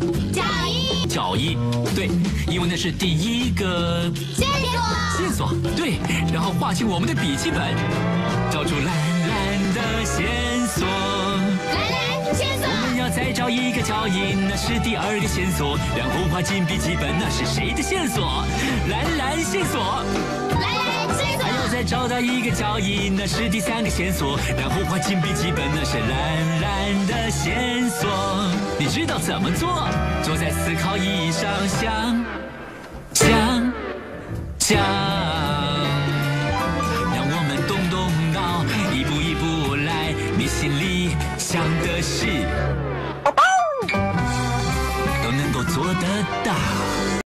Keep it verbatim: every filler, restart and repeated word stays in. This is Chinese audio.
脚印， 脚印，对，因为那是第一个线索， 线索，对，然后画进我们的笔记本，找出蓝蓝的线索。 蓝蓝线索， 我们要再找一个脚印，那是第二个线索，然后画进笔记本，那是谁的线索？蓝蓝线索。 蓝蓝线索， 还要再找到一个脚印，那是第三个线索，然后画进笔记本，那是蓝蓝的线索。你知道怎么做？坐在思考椅上想，想，想。